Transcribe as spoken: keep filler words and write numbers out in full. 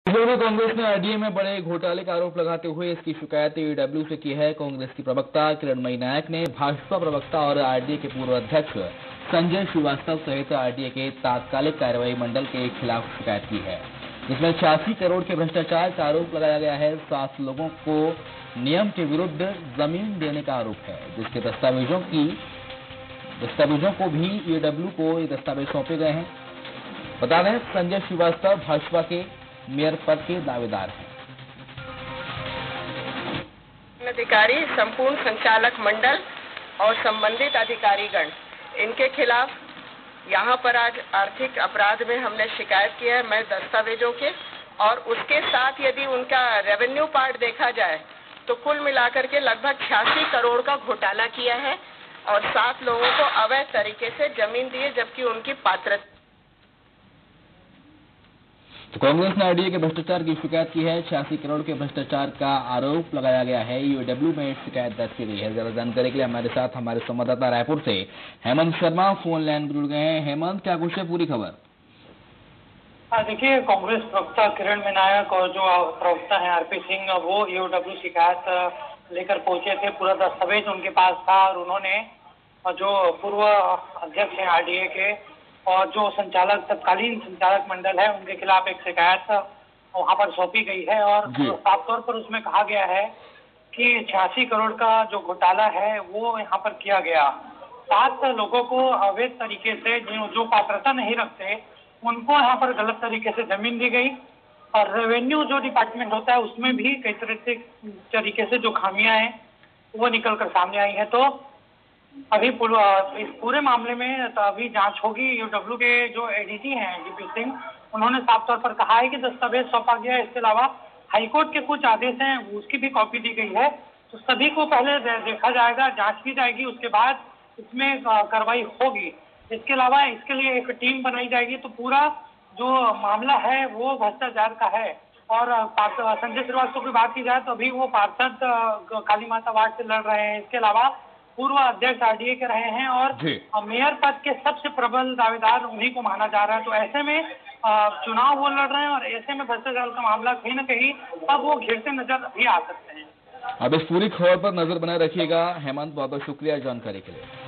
दोनों कांग्रेस ने आरडीए में बड़े घोटाले का आरोप लगाते हुए इसकी शिकायत ईडब्ल्यू से की है। कांग्रेस की प्रवक्ता किरणमयी नायक ने भाजपा प्रवक्ता और आरडीए के पूर्व अध्यक्ष संजय श्रीवास्तव सहित आरडीए के तात्कालिक कार्रवाई मंडल के खिलाफ शिकायत की है, जिसमें छियासी करोड़ के भ्रष्टाचार का आरोप लगाया गया है। सात लोगों को नियम के विरुद्ध जमीन देने का आरोप है, जिसके दस्तावेजों की दस्तावेजों को भी ईडब्ल्यू को ये दस्तावेज सौंपे गए हैं। बता दें, संजय श्रीवास्तव भाजपा के मेयर पद के दावेदार हैं। अधिकारी, संपूर्ण संचालक मंडल और संबंधित अधिकारीगण, इनके खिलाफ यहाँ पर आज आर्थिक अपराध में हमने शिकायत की है। मैं दस्तावेजों के और उसके साथ यदि उनका रेवेन्यू पार्ट देखा जाए तो कुल मिलाकर के लगभग छियासी करोड़ का घोटाला किया है और सात लोगों को अवैध तरीके से जमीन दी है, जबकि उनकी पात्रता। तो कांग्रेस ने आरडीए के भ्रष्टाचार की शिकायत की है। छियासी करोड़ के भ्रष्टाचार का आरोप लगाया गया है। ईडब्ल्यू में शिकायत दर्ज की गई है। ज्यादा जानकारी के लिए हमारे साथ हमारे संवाददाता रायपुर से हेमंत शर्मा फोन लाइन पर जुड़ गए हैं। हेमंत, क्या कुछ है पूरी खबर? देखिए, कांग्रेस प्रवक्ता किरणमयी नायक और जो प्रवक्ता है आरपी सिंह, वो ईओडब्ल्यू शिकायत लेकर पहुंचे थे। पूरा दस्तावेज उनके पास था और उन्होंने जो पूर्व अध्यक्ष है आरडीए के और जो संचालक तत्कालीन संचालक मंडल है, उनके खिलाफ एक शिकायत वहां पर सौंपी गई है और साफ तौर पर उसमें कहा गया है कि छियासी करोड़ का जो घोटाला है वो यहाँ पर किया गया। सात लोगों को अवैध तरीके से जो जो पात्रता नहीं रखते उनको यहाँ पर गलत तरीके से जमीन दी गई और रेवेन्यू जो डिपार्टमेंट होता है उसमें भी कई तरह से तरीके से जो खामियां हैं वो निकल कर सामने आई है। तो अभी इस पूरे मामले में तो अभी जांच होगी। ईओडब्ल्यू के जो एडीजी हैं डीपी सिंह, उन्होंने साफ तौर पर कहा है कि दस्तावेज सौंपा गया है। इसके अलावा हाईकोर्ट के कुछ आदेश हैं उसकी भी कॉपी दी गई है। तो सभी को पहले देखा जाएगा, जांच की जाएगी, उसके बाद इसमें कार्रवाई होगी। इसके अलावा इसके लिए एक टीम बनाई जाएगी। तो पूरा जो मामला है वो भ्रष्टाचार का है। और संजय श्रीवास्तव की बात की जाए तो अभी वो पार्षद काली माता वार्ड से लड़ रहे हैं। इसके अलावा पूर्व अध्यक्ष आरडीए के रहे हैं और मेयर पद के सबसे प्रबल दावेदार उन्हीं को माना जा रहा है। तो ऐसे में चुनाव वो लड़ रहे हैं और ऐसे में भ्रष्टाचार का मामला कहीं न कहीं अब वो घिरते नजर भी आ सकते हैं। अब इस पूरी खबर पर नजर बनाए रखिएगा। हेमंत, बहुत बहुत शुक्रिया जानकारी के लिए।